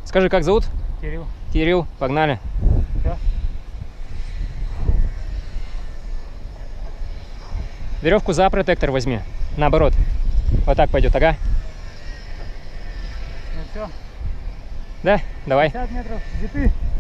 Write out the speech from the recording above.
Скажи, как зовут? Кирилл. Кирилл, погнали. Всё. Веревку за протектор возьми. Наоборот. Вот так пойдет, ага. Ну все. Да, давай. 50 метров. Зипы.